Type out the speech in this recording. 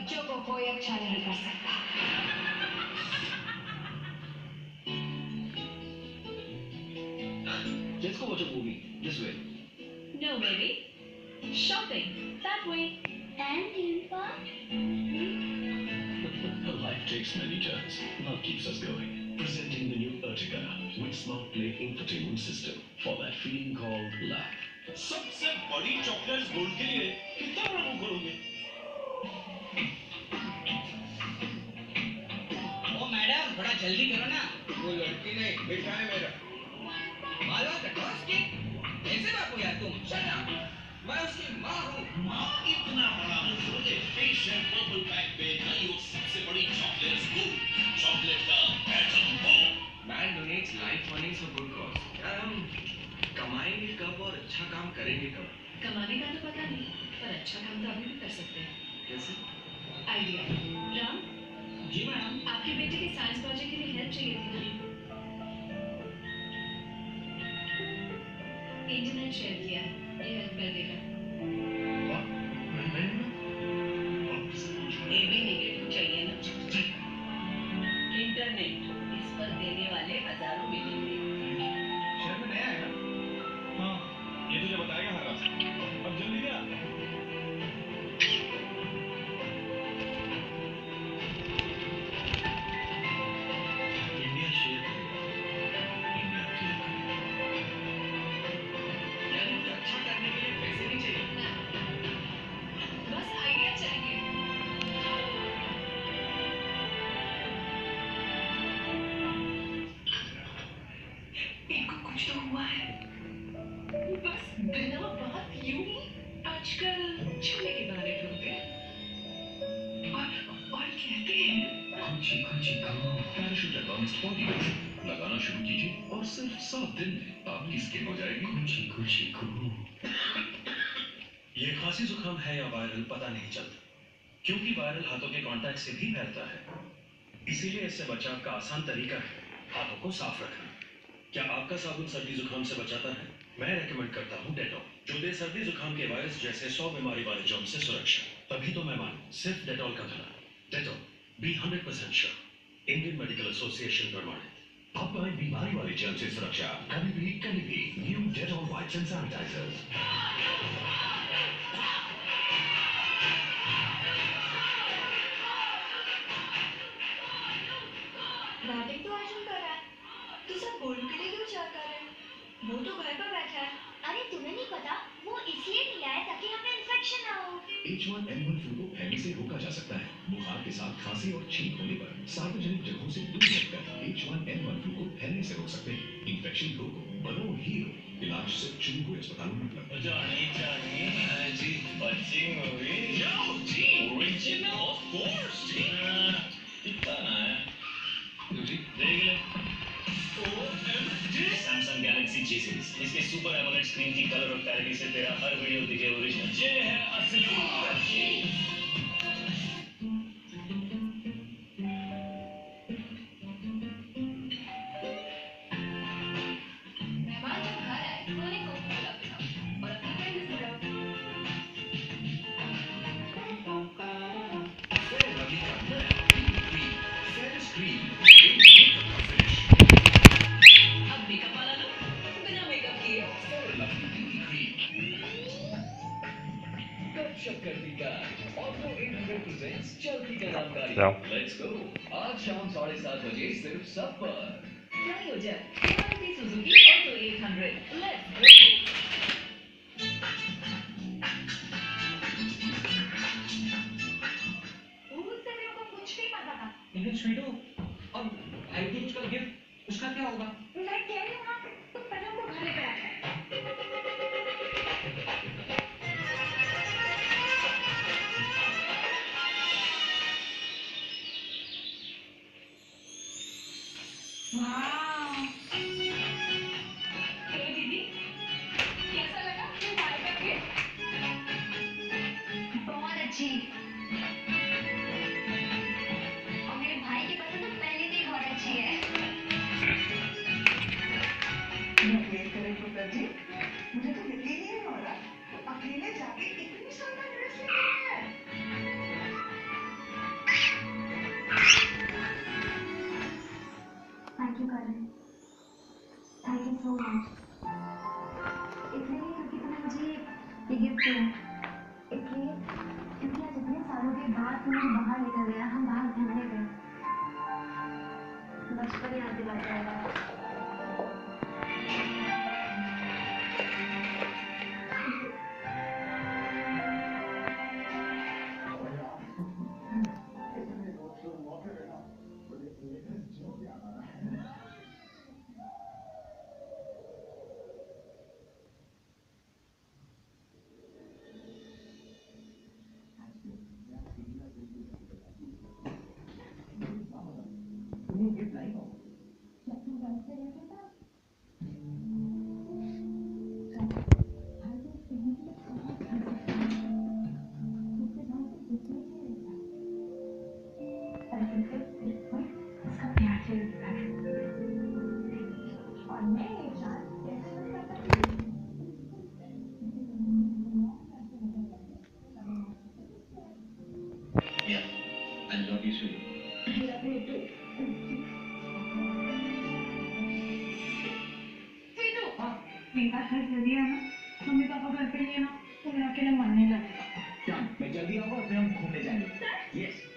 जो को कोई अच्छा नहीं कर सकता। Let's go watch a movie. This way. No, baby. Shopping. That way. And Infa? Life takes many turns. Love keeps us going. Presenting the new Ertiga with Smart Play infotainment system for that feeling called love. सबसे बड़ी chocolates gold के लिए कितना बड़ा मुंह खोलोगे? ओ madam थोड़ा जल्दी करो ना। वो लड़की नहीं बेटा है मेरा। मालूम है तो उसकी ऐसे बात यार तुम शट अप। मैं उसकी माँ हूँ। माँ इतना बड़ा मुंह खोले पेशेंट पर्पल पैक पे नई और सबसे बड़ी चॉकलेट्स गोल्ड चॉकलेट का atom bomb. Man donates life money for good cause. यार हम कमाएंगे कब और अच्छा काम करेंगे कब? कमाने का तो पता नहीं, पर अच्छा काम तो अभी भी कर सकते हैं। कैसे? आइडिया। राम? जी मैडम। आपके बेटे के साइंस प्रोजेक्ट के लिए हेल्प चाहिए थी ना? इंटरनेट शेयर किया, ये हेल्प कर देगा। ये भी नेगेटिव चाहिए ना? इंटरनेट इस पर देने वाले हजारों मिलेंगे। शहर में नया है ना? हाँ, ये तुझे बताएगा हर रात। अब जल्दी क्या? इंडिया शेयर करेगा, इंडिया केयर करेगा। यार मुझे अच्छा करने के लिए पैसे नहीं चाहिए। बस आइडिया चाहिए। इनको कुछ तो हुआ है। बस बिना बात यूं ही आजकल चलने के बहाने ढूंढते हैं। और कहते हैं खुशी खुशी खाओ। पैराशूट एडवांस्ड बॉडी लोशन लगाना शुरू कीजिए और सिर्फ 7 दिन में आपकी स्किन हो जाएगी खुशी खुशी खाओ। ये खांसी जुकाम है या वायरल पता नहीं चलता, क्योंकि वायरल हाथों के कांटेक्ट से भी फैलता है। इसीलिए इससे बचाव का आसान तरीका है हाथों को साफ रखना। क्या आपका साबुन सर्दी जुकाम से बचाता है? मैं रेकमेंड करता हूँ डेटॉल, जो दे सर्दी जुकाम के वायरस जैसे 100 बीमारी वाले जर्म से सुरक्षा। तभी तो मैं मानूं सिर्फ डेटॉल का धना। Dettol be 100% sure, Indian Medical Association प्रमाणित। अब पाएं बीमारी वाले जर्म से सुरक्षा कभी भी new Dettol wipes and sanitizers. Batting तो अर्जुन कर रहा है, तो सब गोलू के लिए क्यों चाह कर रहे हैं? वो तो घर पर बैठा है। अरे तुम्हें नहीं पता, वो इसलिए नहीं आया ताकि हमें इन्फेक्शन ना हो। H1N1 फ्लू को फैलने से रोका जा सकता है। बुखार के साथ खांसी और छींक होने पर सार्वजनिक जगहों से दूर रहकर H1N1 फ्लू को फैलने से रोक सकते हैं। इन्फेक्शन रोको, बनो हीरो। इलाज सिर्फ शुरू हुए अस्पतालों में उपलब्ध। जानी जी बच्ची movie Zee original of course जी कितना ना है जी देख ले सैमसंग गैलेक्सी J सीरीज इसके सुपर एमोलेड स्क्रीन की कलर और क्लैरिटी से तेरा हर वीडियो दिखे ओरिजिनल। ये है असली मेहमान जब घर आए तो उन्हें कोका-कोला पिलाओ और अपनी फ्रेंड से मिलाओ। अब मेकअप वाला लो, बिना मेकअप किए। Let's go. आज शाम 7:30 बजे सिर्फ सब पर। प्रायोजक Maruti Suzuki auto 800। Let's go. उससे मेरे को कुछ नहीं पता था। लेकिन स्वीटू अब भाई दूज का गिफ्ट उसका क्या होगा? मैं कह रही हूँ ना, तुम पहले हमको घर लेकर आए। वाह! हेलो दीदी, कैसा लगा अपने भाई का गिफ्ट? बहुत अच्छी। और मेरे भाई की पसंद तो पहले से ही बहुत अच्छी है। मुझे तो यकीन ही नहीं हो रहा, अकेले जाके इतनी सुंदर ड्रेस लेके आया है। बचपन याद दिला जाएगा। Yeah, I love you too. एक बार घर कर दिया ना, मम्मी पापा घर पे नहीं है ना, तो मेरा अकेले मन नहीं लगेगा। मैं जल्दी आऊंगा और फिर हम घूमने जाएंगे। यस